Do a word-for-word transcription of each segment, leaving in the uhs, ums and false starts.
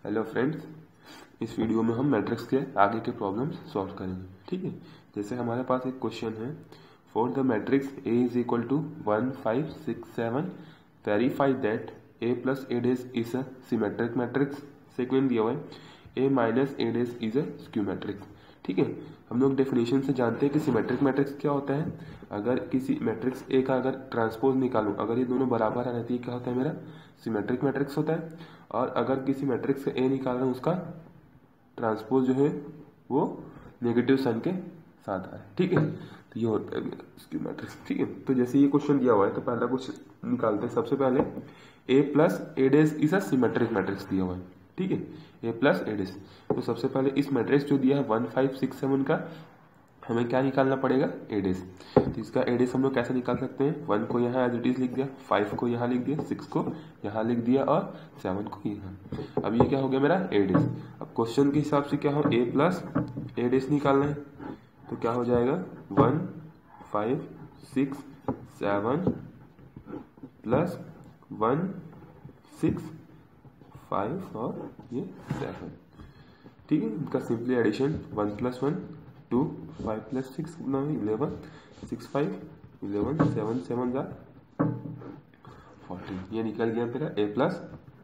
Hello friends, इस video में हम मैट्रिक्स के आगे के प्रॉब्लम्स सॉल्व करेंगे। ठीक है, जैसे हमारे पास एक क्वेश्चन है, for the matrix A is equal to one five six seven verify that A plus A dash is a symmetric matrix. Second दिया हुआ है A minus A dash is a skew matrix. ठीक है, हम लोग definition से जानते हैं कि सिमेट्रिक मैट्रिक्स क्या होता है। अगर किसी मैट्रिक्स ए का अगर ट्रांसपोज निकालूं, अगर ये दोनों बराबर आ जाती है, क्या होता है, मेरा सिमेट्रिक मैट्रिक्स होता है। और अगर किसी मैट्रिक्स से ए निकाल रहा हूं, उसका ट्रांसपोज जो है वो नेगेटिव साइन के साथ आ रहा है। ठीक है, तो ये होता है स्क्यू मैट्रिक्स। ठीक है, तो जैसे ये क्वेश्चन दिया हुआ है तो पहला कुछ निकालते हैं। सबसे पहले A plus A dash is a symmetric matrix दिया हुआ है। ठीक है, ए प्लस ए डेज। तो सबसे पहले इस मैट्रिक्स जो दिया है वन फाइव सिक्स सेवन का हमें क्या निकालना पड़ेगा, ए डेज। तो इसका ए डेज हम लोग कैसे निकाल सकते हैं, वन को यहाँ एज इट इज लिख दिया, फाइव को यहाँ लिख दिया, सिक्स को यहाँ लिख दिया और सेवन को यहाँ। अब ये क्या हो गया मेरा ए डेज। अब क्वेश्चन के हिसाब से क्या हो, ए प्लस ए डेज निकालना है। तो क्या हो जाएगा, one five six seven plus one six five और ये सेवन। ठीक है, इनका simply addition one plus one two, five plus six eleven, six five eleven, seven seven जा फोर्टीन। ये निकल गया मेरा ए प्लस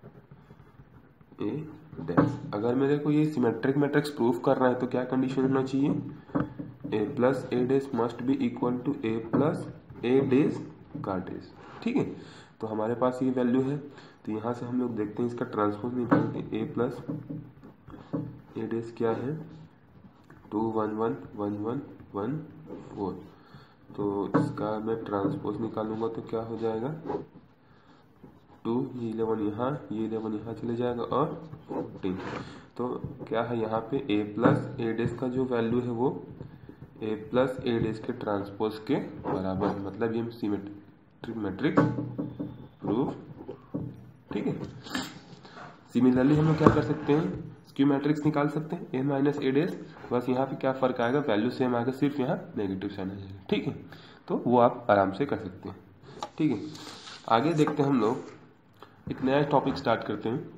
ए डैश। अगर मेरे को ये सिमेट्रिक मैट्रिक्स प्रूफ करना है तो क्या कंडीशन होना चाहिए, A plus A dash must be equal to A plus A dash का डैश। ठीक है, तो हमारे पास ये वैल्यू है। तो यहाँ से हम लोग देखते हैं इसका ट्रांसपोज निकाल के, ए प्लस ए डैश क्या है, two one one one one one four. तो इसका मैं ट्रांसपोज निकालूंगा तो क्या हो जाएगा, टू, ये इलेवन यहाँ, ये इलेवन यहाँ चले जाएगा और फोर्टीन। तो क्या है यहाँ पे ए प्लस ए डेज का जो वैल्यू है वो ए प्लस ए डेज के ट्रांसपोज के बराबर है। मतलब ये सिमेट्रिक मैट्रिक्स प्रूफ। ठीक है, सिमिलरली हम लोग क्या कर सकते हैं, स्क्यू मैट्रिक्स निकाल सकते हैं, ए माइनस ए डेज। बस यहाँ पे क्या फर्क आएगा, वैल्यू सेम आएगा, सिर्फ यहाँ नेगेटिव साइन आ जाएगा। ठीक है, तो वो आप आराम से कर सकते हैं। ठीक है, आगे देखते हैं हम लोग एक नया टॉपिक स्टार्ट करते हैं,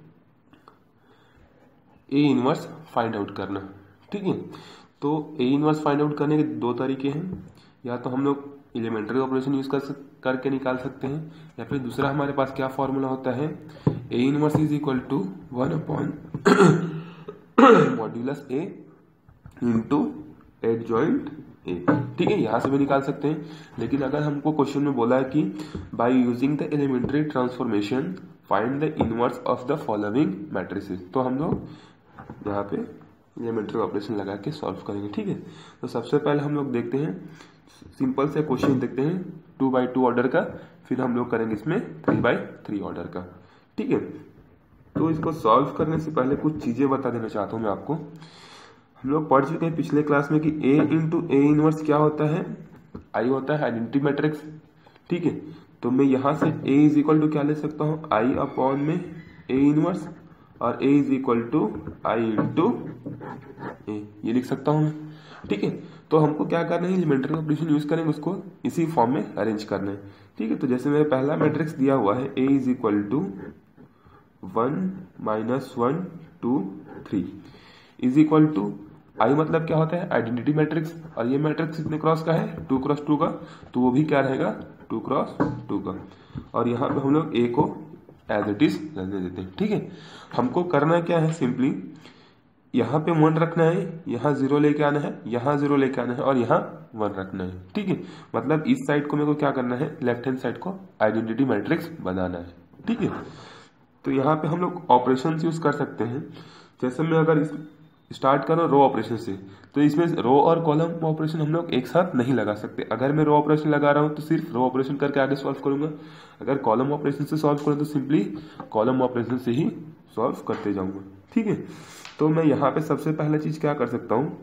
ए इनवर्स फाइंड आउट करना। ठीक है, तो ए इनवर्स फाइंड आउट करने के दो तरीके हैं। या तो हम लोग एलिमेंट्री ऑपरेशन यूज कर सक, करके निकाल सकते हैं, या फिर दूसरा हमारे पास क्या फॉर्मूला होता है, A inverse is equal to one upon modulus A into adjoint A. ठीक है, यहां से भी निकाल सकते हैं। लेकिन अगर हमको क्वेश्चन में बोला है कि by using the elementary transformation find the inverse of the following matrices, तो हम लोग यहाँ पे एलिमेंट्री ऑपरेशन लगा के सॉल्व करेंगे। ठीक है, तो सबसे पहले हम लोग देखते हैं, सिंपल से क्वेश्चन देखते हैं टू बाई टू ऑर्डर का, फिर हम लोग करेंगे इसमें थ्री बाई थ्री ऑर्डर का। ठीक है, तो इसको सॉल्व करने से पहले कुछ चीजें बता देना चाहता हूं मैं आपको। हम लोग पढ़ चुके हैं पिछले क्लास में कि ए इंटू ए इनवर्स क्या होता है, आई होता है आइडेंटिटी मैट्रिक्स। ठीक है, तो मैं यहां से ए इज इक्वल टू क्या ले सकता हूं, आई अपॉन में ए इनवर्स, और A is equal to I into A, ये लिख सकता हूं मैं। ठीक है, तो हमको क्या करना है, एलिमेंट्री ऑपरेशन यूज करेंगे, उसको इसी फॉर्म में अरेंज करना है। ठीक है, तो जैसे मेरा पहला मैट्रिक्स दिया हुआ है, A is equal to one minus one two three is equal to, I मतलब क्या होता है, आइडेंटिटी मैट्रिक्स, और ये मैट्रिक्स कितने क्रॉस का है, टू क्रॉस टू का, तो वो भी क्या रहेगा, टू क्रॉस टू का। और यहाँ पे हम लोग ए को एज इट इज रहने देते हैं। ठीक है, हमको करना क्या है, सिंपली यहाँ पे वन रखना है, यहाँ जीरो लेके आना है, यहाँ जीरो लेके आना है, और यहाँ वन रखना है। ठीक है, मतलब इस साइड को मेरे को क्या करना है, लेफ्ट हैंड साइड को आइडेंटिटी मैट्रिक्स बनाना है। ठीक है, तो यहाँ पे हम लोग ऑपरेशन यूज कर सकते हैं। जैसे मैं अगर स्टार्ट करूँ रो ऑपरेशन से, तो इसमें रो और कॉलम ऑपरेशन हम लोग एक साथ नहीं लगा सकते। अगर मैं रो ऑपरेशन लगा रहा हूँ तो सिर्फ रो ऑपरेशन करके आगे सॉल्व करूंगा। अगर कॉलम ऑपरेशन से सॉल्व करूँ तो सिंपली कॉलम ऑपरेशन से ही सॉल्व करते जाऊंगा। ठीक है, तो मैं यहाँ पे सबसे पहला चीज क्या कर सकता हूँ,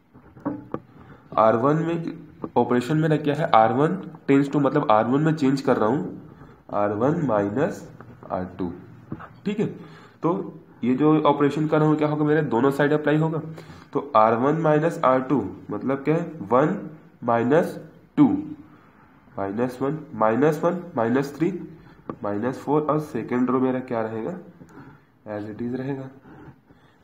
आर वन में ऑपरेशन मेरा क्या है, आर वन टेंस टू, मतलब आर वन में चेंज कर रहा हूँ R one minus R two. ठीक है, तो ये जो ऑपरेशन कर रहा हूँ क्या होगा, मेरे दोनों साइड अप्लाई होगा। तो R one minus R two मतलब क्या है, one minus two, minus one minus one minus three minus four, और सेकेंड रो मेरा क्या रहेगा, एज इट इज रहेगा।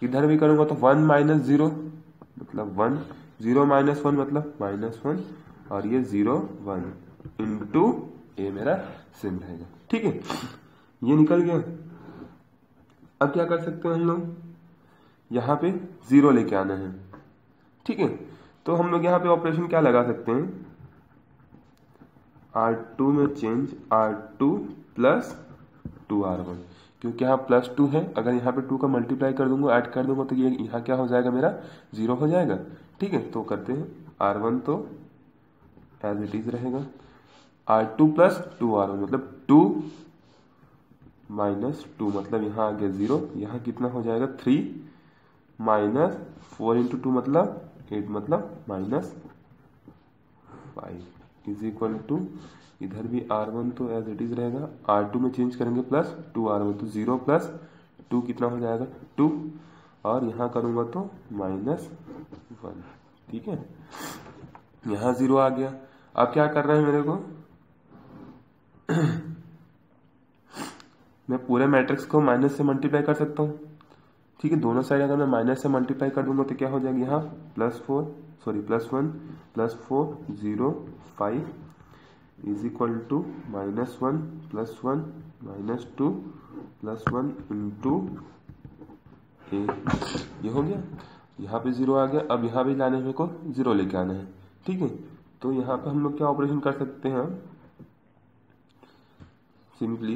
इधर भी करूंगा तो वन माइनस जीरो मतलब वन, जीरो माइनस वन मतलब माइनस वन, और ये जीरो वन इंटू ए मेरा सेम रहेगा। ठीक है, ये निकल गया। अब क्या कर सकते हैं हम लोग, यहाँ पे जीरो लेके आना है। ठीक है, तो हम लोग यहाँ पे ऑपरेशन क्या लगा सकते हैं, आर टू में change R two plus two R one, क्योंकि यहाँ प्लस टू है, अगर यहाँ पे टू का मल्टीप्लाई कर दूंगा, ऐड कर दूंगा, तो ये यहाँ क्या हो जाएगा मेरा, जीरो हो जाएगा। ठीक है, तो करते हैं आर वन तो एज इट इज रहेगा, R two plus two R one मतलब टू माइनस टू मतलब यहाँ आ गया जीरो, यहाँ कितना हो जाएगा three, minus four into two मतलब एट मतलब minus five is equal to, इधर भी आर वन तो एज इट इज रहेगा, आर टू में चेंज करेंगे प्लस टू आर वन, तो जीरो प्लस टू कितना हो जाएगा टू, और यहाँ करूंगा तो माइनस वन। ठीक है, यहाँ जीरो आ गया। अब क्या कर रहे हैं मेरे को मैं पूरे मैट्रिक्स को माइनस से मल्टीप्लाई कर सकता हूँ। ठीक है, दोनों साइड अगर मैं माइनस से मल्टीप्लाई कर दूंगा तो क्या हो जाएगा, यहाँ plus four sorry plus one plus four zero five is equal to minus one plus one minus two plus one into A, ये हो गया। यहाँ पे जीरो आ गया। अब यहाँ भी लाने मेरे को जीरो लेके आना है। ठीक है, तो यहाँ पे हम लोग क्या ऑपरेशन कर सकते हैं, सिंपली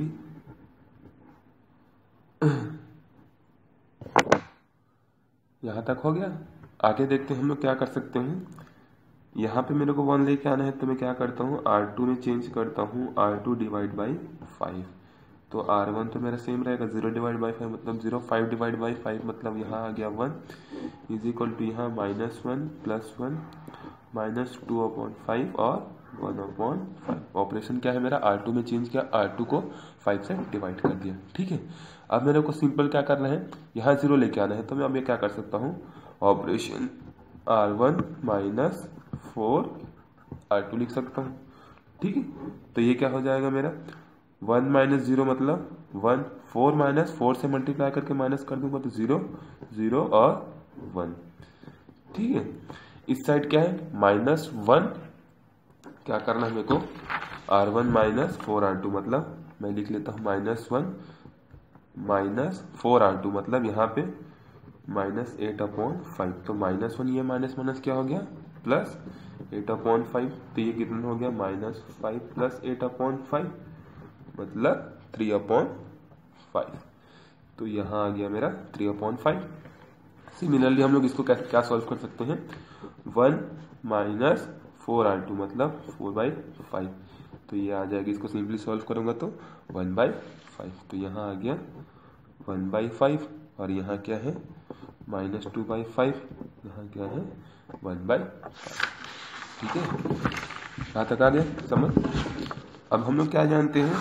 यहाँ तक हो गया। आगे देखते हैं हम लोग क्या कर सकते हैं। यहाँ पे मेरे को वन लेके आना है, तो मैं क्या करता हूँ, आर टू में चेंज करता हूँ R two divide by five, तो आर वन तो मेरा सेम रहेगा, जीरो डिवाइड बाई फाइव मतलब zero, five divide by five मतलब यहाँ आ गया वन इज इक्वल टू यहाँ minus one plus one minus two upon five और वन अपॉन फाइव। ऑपरेशन क्या है मेरा, आर टू में चेंज किया, आर टू को फाइव से डिवाइड कर दिया। ठीक है, अब मेरे को सिंपल क्या करना है, यहाँ जीरो लेके आना है, तो मैं अब ये क्या कर सकता हूँ, operation R one minus four R two लिख सकता हूँ। ठीक है, तो ये क्या हो जाएगा मेरा, वन माइनस जीरो मतलब वन, फोर माइनस फोर से मल्टीप्लाई करके माइनस कर दूंगा तो जीरो, जीरो और वन। ठीक है, इस साइड क्या है माइनस वन, क्या करना है मेरे को, R one minus four R two मतलब मैं लिख लेता हूँ minus one minus four R two मतलब यहाँ पे माइनस एट अपॉन फाइव, तो माइनस वन ये माइनस माइनस क्या हो गया प्लस एट अपॉन फाइव, तो ये कितना हो गया minus five plus eight upon five मतलब थ्री अपॉन फाइव, तो यहाँ आ गया मेरा थ्री अपॉन फाइव। सिमिलरली हम लोग इसको कैसे क्या सॉल्व कर सकते हैं, one minus four R two मतलब फोर बाई फाइव, तो ये आ जाएगा, इसको सिंपली सॉल्व करूंगा तो वन बाई फाइव, तो यहाँ आ गया वन बाई फाइव, और यहाँ क्या है माइनस टू बाई फाइव, यहाँ क्या है वन बाई फाइव। ठीक है, यहाँ तक आ गया समझ। अब हम लोग क्या जानते हैं,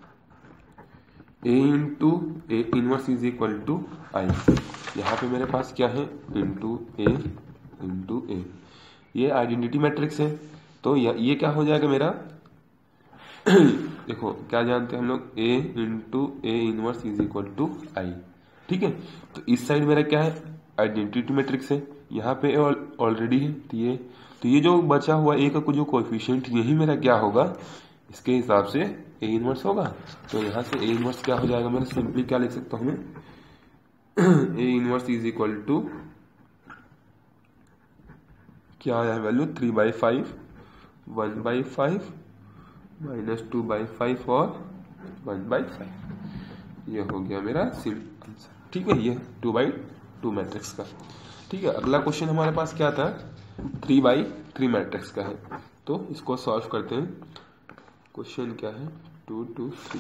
a into A inverse is equal to I. यहाँ पे मेरे पास क्या है, इंटू ए इंटू ए, ये आइडेंटिटी मैट्रिक्स है, तो ये क्या हो जाएगा मेरा देखो क्या जानते हैं हम लोग, a into A inverse is equal to I. ठीक है, तो इस साइड मेरा क्या है, आइडेंटिटी मैट्रिक्स है, यहाँ पे ऑलरेडी है, तो ये तो ये जो बचा हुआ ए का जो कोएफिशिएंट यही मेरा क्या होगा, इसके हिसाब से ए इनवर्स होगा, तो यहाँ से ए इनवर्स क्या हो जाएगा मेरा, सिंपली क्या लिख सकता हूँ मैं, A inverse is equal to क्या आया value, three by five, one by five minus two by five और वन बाई फाइव, ये हो गया मेरा सिंपल आंसर। ठीक है, ये टू बाई टू मैट्रिक्स का। ठीक है, अगला क्वेश्चन हमारे पास क्या था, थ्री बाई थ्री मैट्रिक्स का है, तो इसको सॉल्व करते हैं। क्वेश्चन क्या है, टू टू थ्री,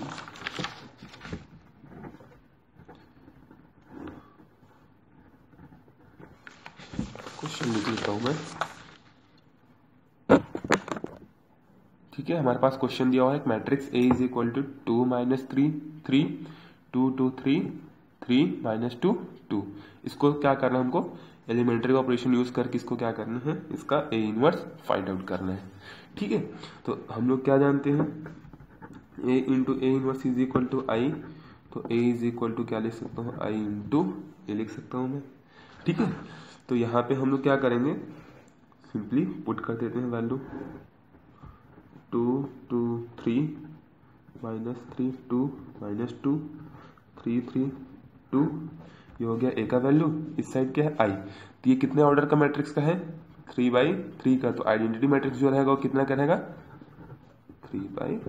क्वेश्चन लिख लेता हूं मैं। ठीक है, हमारे पास क्वेश्चन दिया हुआ है, matrix A is equal to two minus three three two two three three minus two two. इसको क्या करना है हमको, एलिमेंट्री ऑपरेशन यूज करके इसको क्या करना है, इसका ए इनवर्स फाइंड आउट करना है। ठीक है, तो हम लोग क्या जानते हैं, A into A inverse is equal to I, तो a इज इक्वल टू क्या लिख सकता हूँ, आई इंटू ए लिख सकता हूँ मैं, ठीक है। तो यहाँ पे हम लोग क्या करेंगे, सिंपली पुट कर देते हैं value, two two three minus three two minus two three three two, ये हो गया ए का वैल्यू, इस साइड क्या है आई। तो ये कितने ऑर्डर का मैट्रिक्स का है, थ्री बाई थ्री का। तो आइडेंटिटी मैट्रिक्स जो रहेगा वो कितना का रहेगा, थ्री बाई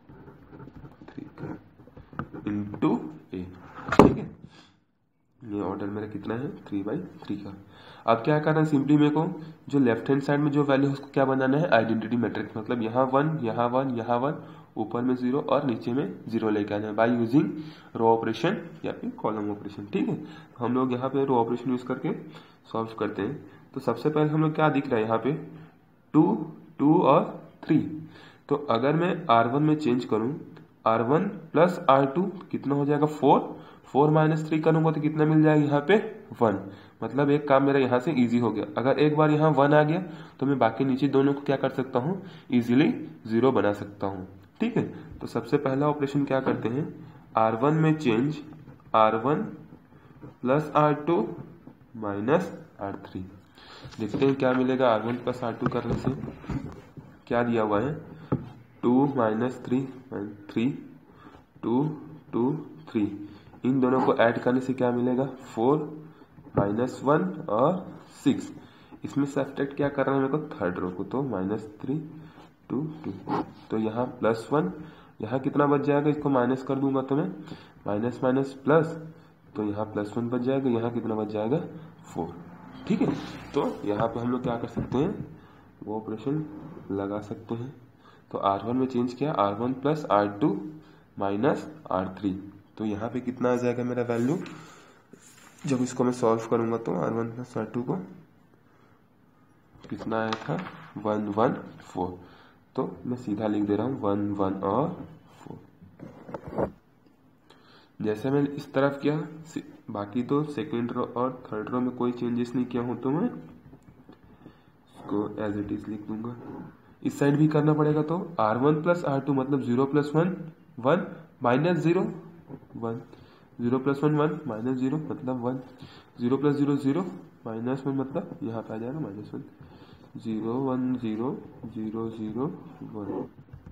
थ्री का इंटू ए, ठीक है। ये ऑर्डर मेरा कितना है, थ्री बाई थ्री का। अब क्या करना है, सिंपली मेरे को जो लेफ्ट हैंड साइड में जो वैल्यू है उसको क्या बनाना है, आइडेंटिटी मैट्रिक्स। मतलब यहाँ वन, यहाँ वन, यहाँ वन, ऊपर में जीरो और नीचे में जीरो लेके आना है बाय यूजिंग रो ऑपरेशन या फिर कॉलम ऑपरेशन, ठीक है। हम लोग यहाँ पे रो ऑपरेशन यूज करके सॉल्व करते हैं। तो सबसे पहले हम लोग क्या दिख रहा है यहाँ पे, टू टू और थ्री। तो अगर मैं आर वन में चेंज करूं, R one plus R two कितना हो जाएगा, फोर। फोर माइनस थ्री करूंगा तो कितना मिल जाएगा यहाँ पे, वन। मतलब एक काम मेरा यहाँ से इजी हो गया। अगर एक बार यहाँ वन आ गया तो मैं बाकी नीचे दोनों को क्या कर सकता हूँ, इजीली जीरो बना सकता हूँ, ठीक है। तो सबसे पहला ऑपरेशन क्या करते हैं, आर वन में change, R one plus R two minus R three. देखते हैं क्या मिलेगा R one plus R two करने से। क्या दिया हुआ है, two minus three three, two two three, इन दोनों को ऐड करने से क्या मिलेगा, फोर माइनस वन और सिक्स। इसमें सब्ट्रैक्ट क्या कर रहा है मेरे को, थर्ड रो को, तो माइनस थ्री टू टू। तो यहाँ प्लस वन, यहाँ कितना बच जाएगा, इसको माइनस कर दूंगा तो मैं माइनस माइनस प्लस, तो यहाँ प्लस वन बच जाएगा, यहाँ कितना बच जाएगा, फोर, ठीक है। तो यहाँ पे हम लोग क्या कर सकते हैं, वो ऑपरेशन लगा सकते हैं। तो आर वन में चेंज किया, R one plus R two minus R three. तो यहाँ पे कितना आ जाएगा मेरा वैल्यू, जब इसको मैं सॉल्व करूंगा तो R one plus R two को कितना आया था, वन वन फोर। तो मैं सीधा लिख दे रहा हूँ वन वन और फोर। जैसे मैं इस तरफ किया, बाकी तो सेकेंड रो और थर्ड रो में कोई चेंजेस नहीं किया हूं, तो मैं इसको एज इट इज लिख दूंगा। इस साइड भी करना पड़ेगा, तो R one plus R two मतलब zero plus one one minus zero one, zero plus one one minus zero मतलब one, zero plus zero zero minus one मतलब यहाँ पे आ जाएगा minus one, zero one zero zero zero one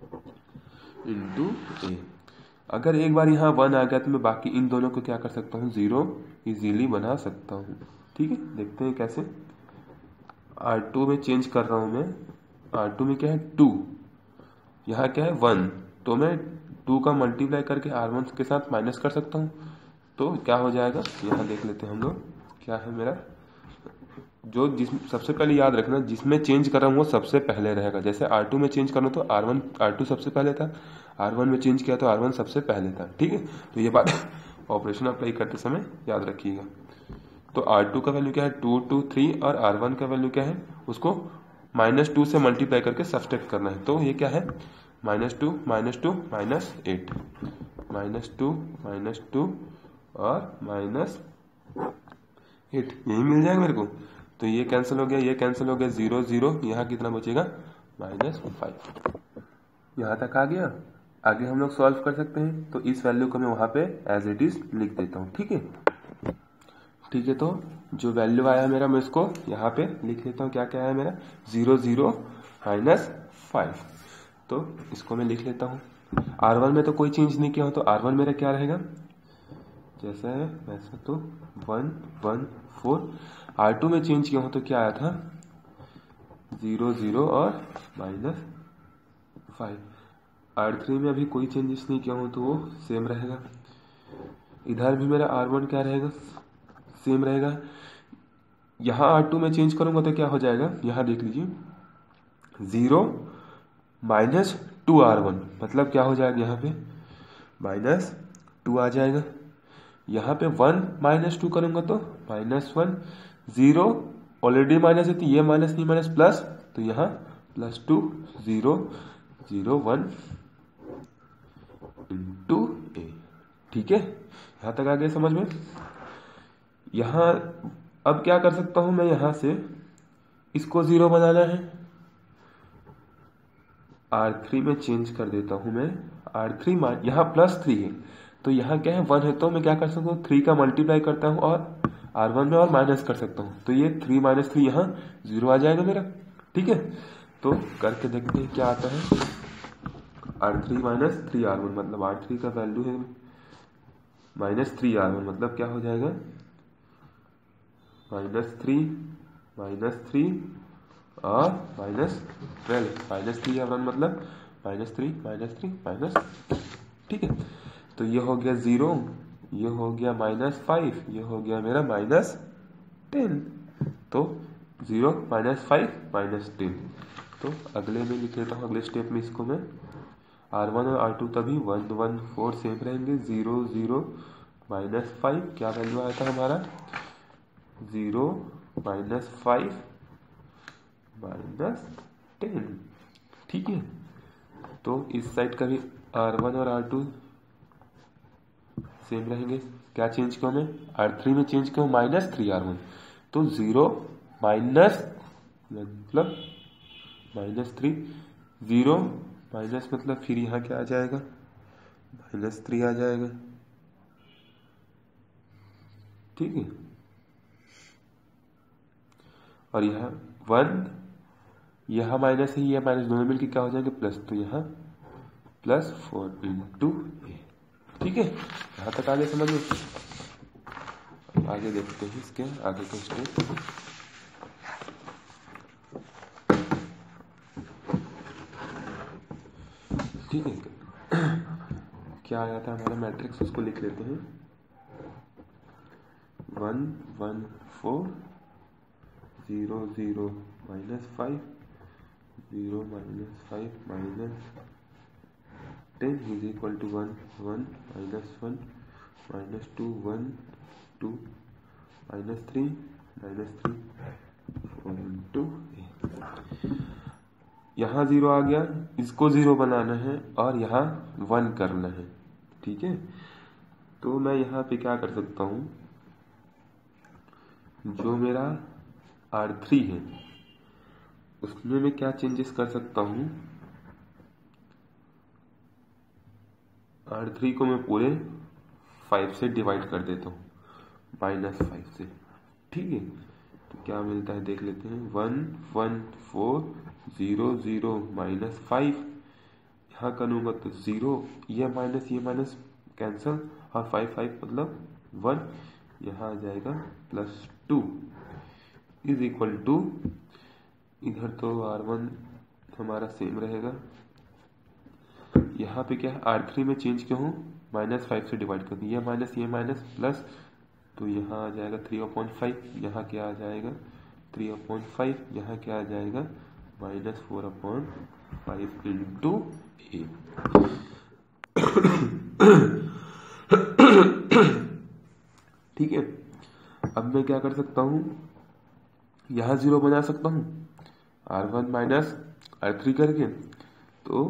into A. अगर एक बार यहाँ वन आ गया तो मैं बाकी इन दोनों को क्या कर सकता हूँ, जीरो इजीली बना सकता हूँ, ठीक है। देखते हैं कैसे। आर टू में चेंज कर रहा हूँ मैं, आर टू में क्या है टू, यहाँ क्या है वन, तो मैं टू का मल्टीप्लाई करके आर वन के साथ माइनस कर सकता हूँ। तो क्या हो जाएगा, यहाँ देख लेते हैं हम लोग क्या है मेरा, जो जिस सबसे पहले याद रखना, जिसमें चेंज कर रहा हूँ वो सबसे पहले रहेगा। जैसे आर टू में चेंज करना तो आर वन आर टू सबसे पहले था, आर वन में चेंज किया तो आर वन सबसे पहले था, ठीक है। तो ये बात ऑपरेशन अप्लाई करते समय याद रखिएगा। तो आर टू का वैल्यू क्या है, टू टू थ्री, और आर वन का वैल्यू क्या है, उसको माइनस टू से मल्टीप्लाई करके सब्सट्रैक्ट करना है। तो ये क्या है, minus two minus two minus eight, minus two minus two और माइनस एट, यही मिल जाएगा मेरे को। तो ये कैंसिल हो गया, ये कैंसिल हो गया, जीरो जीरो, यहाँ कितना बचेगा, माइनस फाइव। यहाँ तक आ गया। आगे हम लोग सॉल्व कर सकते हैं। तो इस वैल्यू को मैं वहां पे एज इट इज लिख देता हूँ, ठीक है। ठीक है, तो जो वैल्यू आया मेरा मैं इसको यहाँ पे लिख लेता हूँ। क्या क्या आया मेरा, जीरो जीरो माइनस फाइव। तो इसको मैं लिख लेता हूँ। आर वन में तो कोई चेंज नहीं किया हो, तो आर वन मेरा क्या रहेगा, जैसा है वैसा, तो one one four. R two में चेंज किया हो तो क्या आया था, जीरो जीरो और माइनस फाइव। आर थ्री में अभी कोई चेंजेस नहीं किया हो तो वो सेम रहेगा। इधर भी मेरा आर वन क्या रहेगा, सेम रहेगा। यहाँ आर टू में चेंज करूंगा तो क्या हो जाएगा, यहाँ देख लीजिए, zero minus two R one, मतलब क्या हो जाएगा, यहाँ पे माइनस टू आ जाएगा। यहाँ पे वन माइनस टू करूंगा तो minus one, zero already minus है तो ये माइनस नहीं माइनस प्लस, तो यहाँ plus two, zero zero one into A. ठीक है, यहाँ तक आ गया समझ में। यहाँ अब क्या कर सकता हूं मैं, यहां से इसको जीरो बनाना है, आर थ्री में चेंज कर देता हूं मैं। आर थ्री यहाँ प्लस थ्री है तो यहाँ क्या है वन है, तो मैं क्या कर सकता हूँ थ्री का मल्टीप्लाई करता हूँ और आर वन में और माइनस कर सकता हूँ, तो ये थ्री माइनस थ्री यहाँ जीरो आ जाएगा मेरा। ठीक है, तो करके देखते हैं क्या आता है। R three minus three R one मतलब आर थ्री का वैल्यू है माइनस थ्री आर वन, मतलब क्या हो जाएगा माइनस थ्री माइनस थ्री और minus twelve, minus three R one मतलब minus three minus three minus. ठीक है, तो ये हो गया जीरो, ये हो गया माइनस फाइव, ये हो गया मेरा माइनस टेन। तो zero minus five minus ten. तो अगले में लिख लेता हूँ, अगले स्टेप में इसको मैं आर वन और आर टू तभी वन वन फोर सेम रहेंगे। जीरो जीरो माइनस फाइव, क्या वैल्यू आया था हमारा zero minus five minus ten. ठीक है, तो इस साइड का भी आर वन और आर टू सेम रहेंगे। क्या चेंज किया मैं आर थ्री में चेंज किया माइनस थ्री आर वन, तो जीरो माइनस मतलब माइनस थ्री, जीरो माइनस मतलब फिर यहाँ क्या आ जाएगा माइनस थ्री आ जाएगा। ठीक है, और यहाँ वन, यहाँ माइनस है यह माइनस, दोनों मिलकर क्या हो जाएंगे प्लस, तो यहाँ प्लस फोर इंटू ए। ठीक है, यहाँ तक आगे समझिए। आगे देखते हैं इसके आगे का स्टेप। ठीक है, क्या आया था हमारा मैट्रिक्स, उसको लिख लेते हैं। One one four zero zero minus five zero minus five minus ten is equal to one one minus one minus two one two minus three minus three four into A. यहाँ zero आ गया, इसको zero बनाना है और यहाँ one करना है। ठीक है, तो मैं यहाँ पे क्या कर सकता हूँ, जो मेरा आर थ्री है उसमें मैं क्या चेंजेस कर सकता हूँ। आर थ्री को मैं पूरे फाइव से डिवाइड कर देता हूँ, माइनस फाइव से। ठीक है, तो क्या मिलता है देख लेते हैं। One one four zero zero minus five, यहाँ करूँगा तो जीरो, ये माइनस ये माइनस कैंसल और फाइव फाइव मतलब वन, यहाँ आ जाएगा plus two is equal to, two तो आर वन हमारा सेम रहेगा, यहाँ पे क्या है आर थ्री में चेंज क्यों हूँ माइनस फाइव से डिवाइड कर दिया, माइनस ये माइनस प्लस, तो यहाँ आ जाएगा थ्री अपॉइंट फाइव, यहाँ क्या आ जाएगा थ्री अपॉइंट फाइव, यहाँ क्या आ जाएगा minus four upon five into A. ठीक है, अब मैं क्या कर सकता हूँ, यहाँ जीरो बना सकता हूँ R one minus R three करके, तो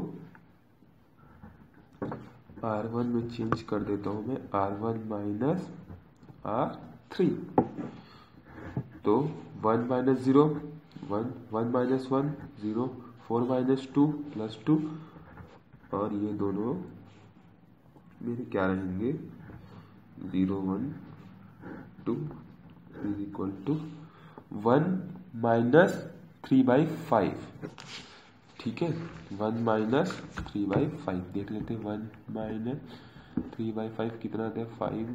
आर वन में चेंज कर देता हूँ मैं R one minus R three, तो one minus zero one one minus one zero, four minus two plus two, और ये दोनों मेरे क्या रहेंगे zero one two is equal to one minus three by five. ठीक है, one minus three by five देख लेते हैं, one minus three by five कितना आता है फाइव,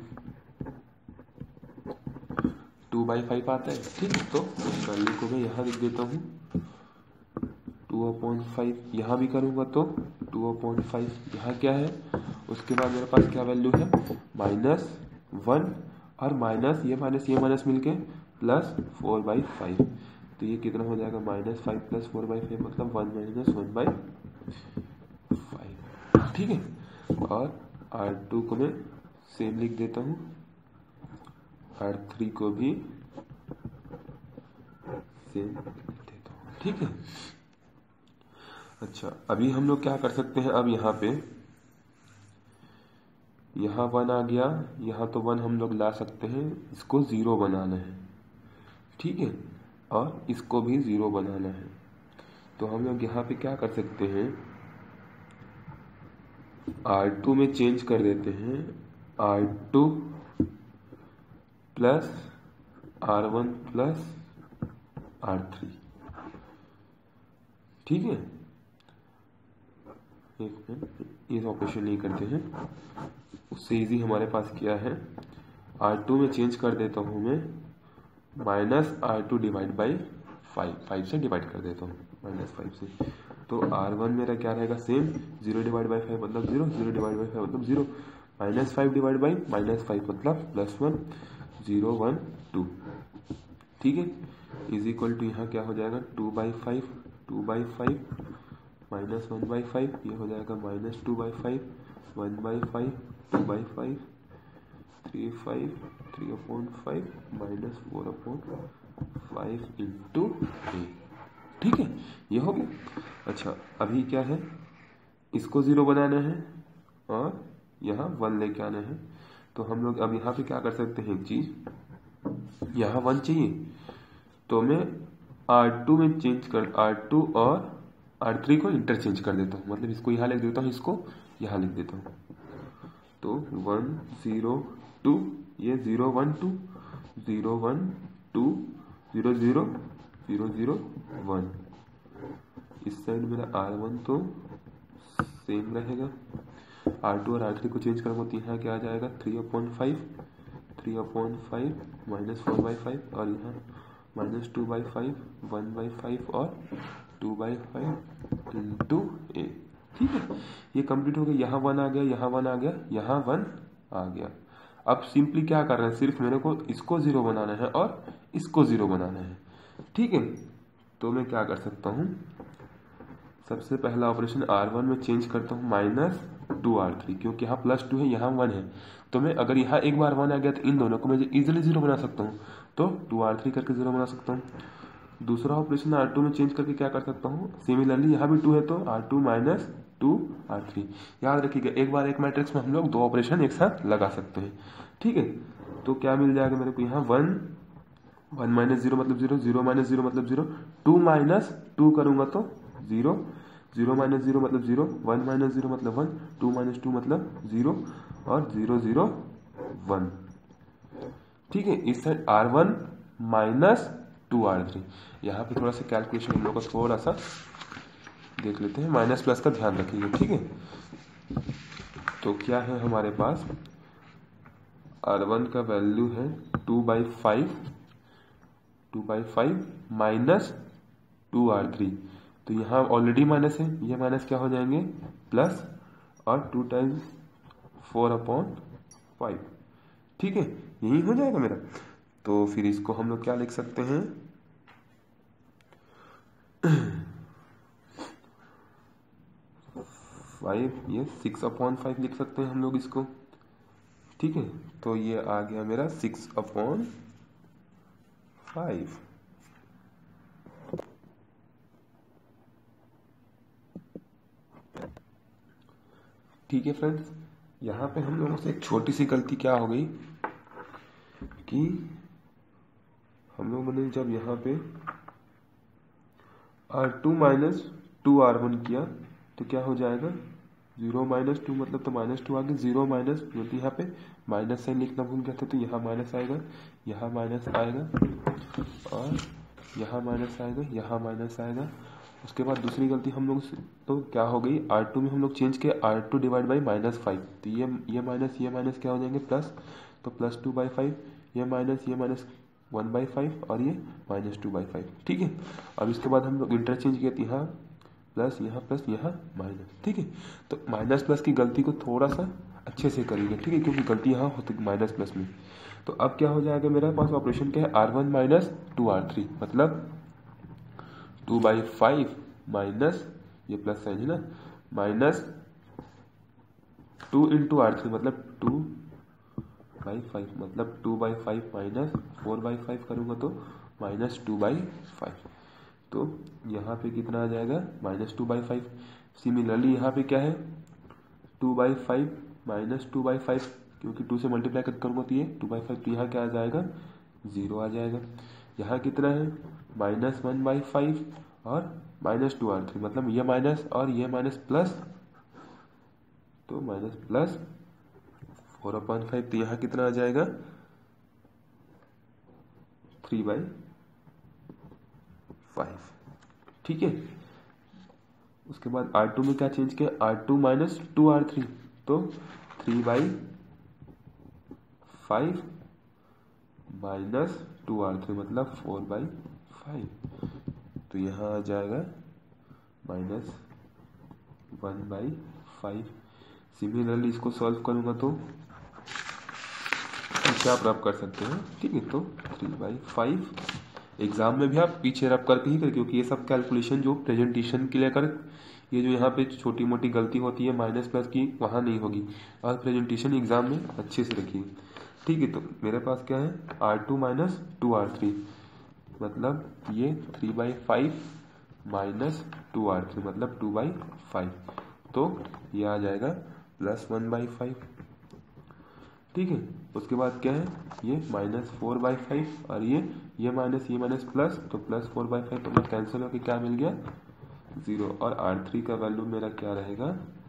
टू बाई फाइव आता है। ठीक, तो वैल्यू को मैं यहाँ लिख देता हूँ टू अपॉइंट फाइव, यहाँ भी करूँगा तो टू अपॉइंट फाइव, यहाँ क्या है उसके बाद मेरे पास क्या वैल्यू है माइनस वन और माइनस ये माइनस ये माइनस मिलके प्लस फोर बाई फाइव, तो ये कितना हो जाएगा minus five plus four by five मतलब one minus one by five. ठीक है, और आर टू को मैं सेम लिख देता हूँ, आर थ्री को भी सेम लिख देता हूँ। ठीक है, अच्छा अभी हम लोग क्या कर सकते हैं, अब यहाँ पे यहाँ वन आ गया, यहाँ तो वन हम लोग ला सकते हैं, इसको ज़ीरो बनाना है। ठीक है, और इसको भी ज़ीरो बनाना है, तो हम लोग यहाँ पे क्या कर सकते हैं आर टू में चेंज कर देते हैं R two plus R one plus R three. ठीक है, एक मिनट ये ऑपरेशन नहीं करते हैं, उससे इजी हमारे पास क्या है, आर टू में चेंज कर देता हूँ मैं minus R two divide by five, five से डिवाइड कर देता हूँ माइनस फाइव से। तो आर वन मेरा क्या रहेगा, same, zero divide by five मतलब zero, zero divide by five मतलब zero, minus five divide by minus five मतलब plus one, zero one two. ठीक है, इज इक्वल टू यहाँ क्या हो जाएगा, two by five, two by five minus one by five, ये हो जाएगा minus two by five, one by five, two by five, three five, three upon five minus four upon five into A. ठीक है, ये हो गया। अच्छा, अभी क्या है, इसको ज़ीरो बनाना है और यहाँ वन लेके आना है। तो हम लोग अब यहाँ पे क्या कर सकते हैं, एक चीज़, यहाँ वन चाहिए तो मैं आर टू में चेंज कर, आर टू और आर थ्री को इंटरचेंज कर देता हूँ, मतलब इसको यहाँ लिख देता हूँ, इसको यहाँ लिख देता हूँ। तो वन ज़ीरो टू, ये zero one two, zero one two, zero zero, zero zero one. इस साइड मेरा आर वन तो सेम रहेगा, आर टू और आर थ्री को चेंज करूँगा तो यहाँ क्या आ जाएगा, three upon five, three upon five minus four by five, और यहाँ minus two by five, one by five और two by five into A. ठीक है, ये कंप्लीट हो गया, यहाँ वन आ गया, यहाँ वन आ गया, यहाँ वन आ गया। अब सिंपली क्या कर रहे हैं, सिर्फ मेरे को इसको ज़ीरो बनाना है और इसको ज़ीरो बनाना है। ठीक है, तो मैं क्या कर सकता हूँ, सबसे पहला ऑपरेशन आर वन में चेंज करता हूँ माइनस टू आर थ्री, क्योंकि यहाँ प्लस टू है, यहाँ वन है, तो मैं अगर यहाँ एक बार वन आ गया तो इन दोनों को मैं इजीली जीरो बना सकता हूँ, तो टू आर थ्री करके जीरो बना सकता हूँ। दूसरा ऑपरेशन आर टू में चेंज करके क्या कर सकता हूँ, सिमिलरली यहाँ भी टू है तो R two minus two R three. याद रखिएगा, एक बार एक मैट्रिक्स में हम लोग दो ऑपरेशन एक साथ लगा सकते हैं। ठीक है, तो क्या मिल जाएगा मेरे को, यहाँ वन, वन माइनस जीरो मतलब जीरो, जीरो माइनस जीरो मतलब जीरो, टू माइनस टू करूँगा तो जीरो, जीरो माइनस जीरो मतलब जीरो, वन माइनस जीरो मतलब वन, टू माइनस टू मतलब जीरो, और जीरो जीरो वन। ठीक है, इस side R one minus two R three. यहाँ पे थोड़ा सा कैलकुलेशन हम लोग का थोड़ा सा देख लेते हैं, माइनस प्लस का ध्यान रखिएगा। ठीक है, तो क्या है हमारे पास, आर वन का वैल्यू है two by five, two by five minus two R three. तो यहाँ ऑलरेडी माइनस है, ये माइनस क्या हो जाएंगे, प्लस, और two times four upon five. ठीक है, यही हो जाएगा मेरा। तो फिर इसको हम लोग क्या लिख सकते हैं, फाइव, ये सिक्स अपॉन फाइव लिख सकते हैं हम लोग इसको। ठीक है, तो ये आ गया मेरा सिक्स अपॉन फाइव। ठीक है फ्रेंड्स, यहाँ पे हम लोगों से एक छोटी सी गलती क्या हो गई कि हम लोगों ने जब यहाँ पे R two minus two R one किया तो क्या हो जाएगा, जीरो माइनस टू मतलब तो माइनस टू आ गया, जीरो माइनस, क्योंकि यहाँ पे माइनस साइन लिखना भूल गया था तो यहाँ माइनस आएगा, यहाँ माइनस आएगा, और यहाँ माइनस आएगा, यहाँ माइनस आएगा। उसके बाद दूसरी गलती हम लोग तो क्या हो गई, आर टू में हम लोग चेंज किया R two divide by minus five, तो ये ये माइनस ये माइनस क्या हो जाएंगे, प्लस, तो प्लस टू बाई फाइव, ये माइनस ये माइनस वन बाई फाइव, और ये माइनस टू बाई फाइव। ठीक है, अब इसके बाद हम लोग इंटरचेंज किए, यहाँ प्लस, यहाँ प्लस, यहाँ माइनस। ठीक है, तो माइनस प्लस की गलती को थोड़ा सा अच्छे से करिएगा। ठीक है, क्योंकि गलती यहाँ होती है माइनस प्लस में। तो अब क्या हो जाएगा, मेरे पास ऑपरेशन क्या है, R one minus two R three, मतलब टू बाई फाइव माइनस, ये प्लस साइन है ना, minus two into R three मतलब टू बाई फाइव, मतलब two by five minus four by five करूँगा तो माइनस टू बाई फाइव। तो यहाँ पे कितना आ जाएगा, minus two by five. Similarly यहाँ पे क्या है, two by five minus two by five, क्योंकि टू से मल्टीप्लाई कर करूँगा तो ये टू बाई फाइव, तो यहाँ क्या आ जाएगा, जीरो आ जाएगा। यहाँ कितना है, माइनस वन बाई फाइव और माइनस टू आर थ्री, मतलब ये माइनस और ये माइनस प्लस, तो minus plus four upon five, तो यहाँ कितना आ जाएगा थ्री बाई फाइव। ठीक है, उसके बाद आर टू में क्या चेंज किया, R two minus two R three, तो three by five minus two R three मतलब फोर बाई फाइव, तो यहाँ आ जाएगा minus one by five. Similarly इसको सॉल्व करूँगा तो पीछे आप रब कर सकते हैं। ठीक है, तो थ्री बाई फाइव, एग्जाम में भी आप पीछे रब करके ही करें, क्योंकि ये सब कैलकुलेशन जो प्रेजेंटेशन के लिए कर, ये जो यहाँ पे छोटी मोटी गलती होती है माइनस प्लस की, वहाँ नहीं होगी, और प्रेजेंटेशन एग्जाम में अच्छे से रखिए। ठीक है, तो मेरे पास क्या है, R two minus two R three मतलब ये three by five minus two R three मतलब टू बाई फाइव, तो ये आ जाएगा प्लस वन बाई फाइव। ठीक है, उसके बाद क्या है, ये माइनस फोर बाई फाइव और ये ये माइनस ये माइनस प्लस, तो प्लस फोर बाई फाइव, तो मैं कैंसिल होकर क्या मिल गया, जीरो, और आर थ्री का वैल्यू मेरा क्या रहेगा,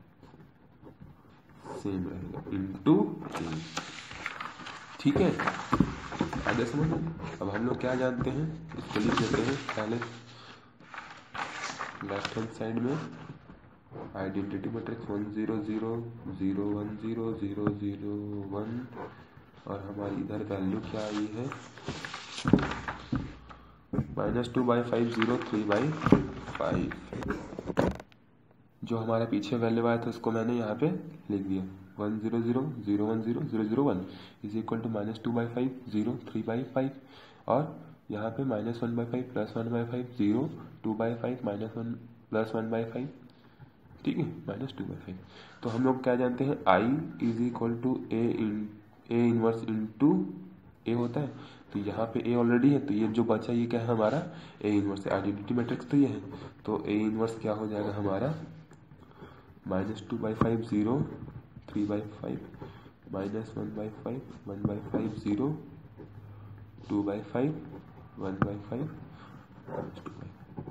सेम रहेगा, इंटू ए। ठीक है, आगे समझ में। अब हम लोग क्या जानते हैं, इसको लिख देते हैं पहले लेफ्ट हैंड साइड में identity matrix one zero zero zero one zero zero zero one, और हमारी इधर वैल्यू क्या आई है, minus two by five zero three by five. जो हमारे पीछे वैल्यू आया था उसको मैंने यहाँ पे लिख दिया, one zero zero zero one zero zero zero one is equal to minus two by five zero three by five, और यहाँ पे minus one by five plus one by five zero two by five minus one plus one by five. ठीक है, minus two by five. तो हम लोग क्या जानते हैं, I is equal to A in A inverse into A होता है, तो यहाँ पे ए ऑलरेडी है, तो ये जो बचा ये क्या है हमारा, ए इनवर्स, आइडेंटिटी मैट्रिक्स तो ये है, तो ए इनवर्स क्या हो जाएगा हमारा, minus two by five zero three by five minus one by five one by five zero two by five one by five two by,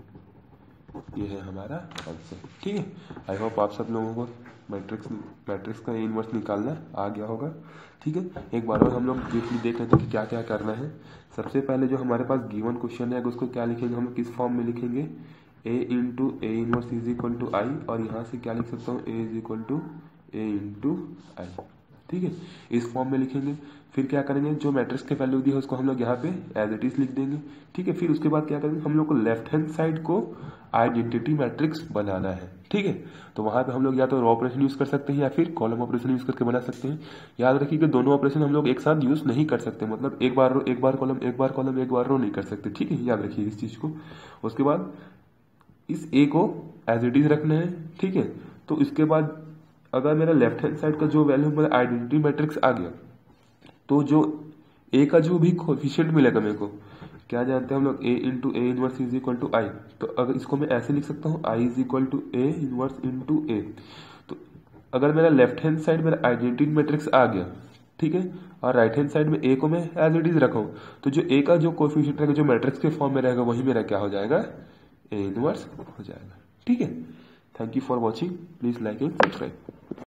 ये है हमारा आंसर। ठीक है, आई होप आप सब लोगों को मैट्रिक्स मैट्रिक्स का इनवर्स निकालना आ गया होगा। ठीक है, एक बार और हम लोग ब्रीफली देख लेते हैं कि क्या क्या करना है। सबसे पहले जो हमारे पास गिवन क्वेश्चन है उसको क्या लिखेंगे, हम किस फॉर्म में लिखेंगे, A into A inverse is equal to I, और यहाँ से क्या लिख सकता हूँ, A is equal to A into I. ठीक है, इस फॉर्म में लिखेंगे। फिर क्या करेंगे, जो मैट्रिक्स के वैल्यू दी है उसको हम लोग यहाँ पे एज इट इज लिख देंगे। ठीक है, फिर उसके बाद क्या करेंगे, हम लोग को लेफ्ट हैंड साइड को आइडेंटिटी मैट्रिक्स बनाना है। ठीक है, तो वहां पे हम लोग या तो रो ऑपरेशन यूज कर सकते हैं या फिर कॉलम ऑपरेशन यूज करके बना सकते हैं। याद रखिए कि दोनों ऑपरेशन हम लोग एक साथ यूज नहीं कर सकते, मतलब एक बार रो एक बार कॉलम एक बार कॉलम एक बार रो नहीं कर सकते। ठीक है, याद रखिए इस चीज को। उसके बाद इस ए को एज इट इज रखना है। ठीक है, तो इसके बाद अगर मेरा लेफ्ट हैंड साइड का जो वैल्यू मेरा आइडेंटिटी मैट्रिक्स आ गया, तो जो ए का जो भी कोफिशिएंट मिलेगा मेरे को, क्या जानते हैं हम लोग, A into A inverse is equal to I, तो अगर इसको मैं ऐसे लिख सकता हूँ, I is equal to A inverse into A. तो अगर मेरा लेफ्ट हैंड साइड मेरा आइडेंटिटी मैट्रिक्स आ गया, ठीक है, और राइट हैंड साइड में ए को मैं एज इट इज रखा हूँ, तो जो ए का जो कोफिशिएंट रहेगा जो मैट्रिक्स के फॉर्म में रहेगा वही मेरा क्या हो जाएगा, ए इनवर्स हो जाएगा। ठीक है, thank you for watching, please like and subscribe.